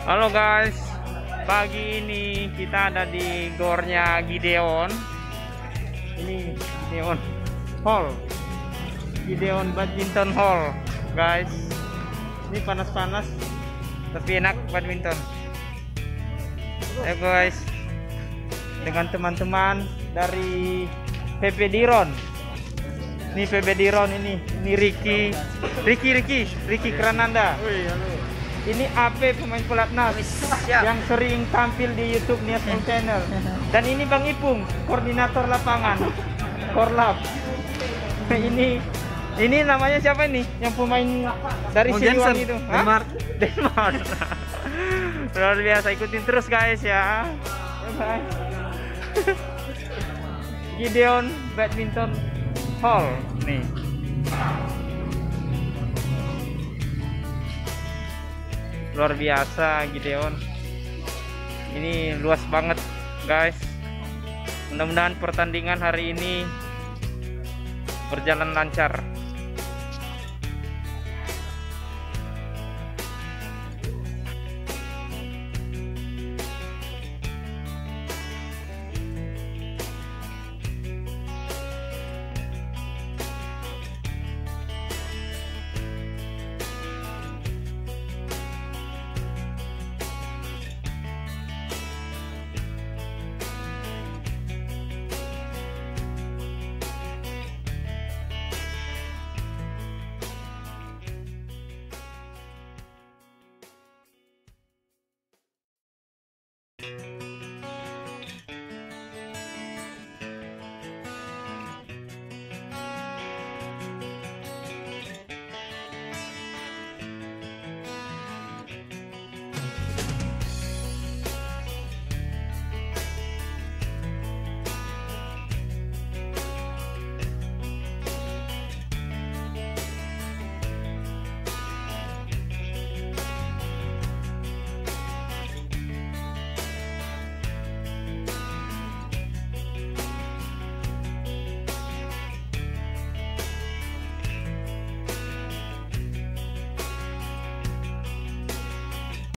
Halo guys, pagi ini kita ada di gornya Gideon. Ini Gideon Hall, Gideon Badminton Hall, guys. Ini panas-panas, tapi enak badminton. Ya guys, dengan teman-teman dari PB Diron. Ini PB Diron ini Ricky Krananda. Ini AP pemain pelatnas yang sering tampil di YouTube Nias All Channel. Dan ini Bang Ipung, koordinator lapangan Korlap. Ini namanya siapa ini? Yang pemain dari Siliwangi itu? Denmark. Luar biasa, ikutin terus guys ya. Gideon Badminton Hall nih. Luar biasa Gideon. Ini luas banget guys. Mudah-mudahan pertandingan hari ini berjalan lancar.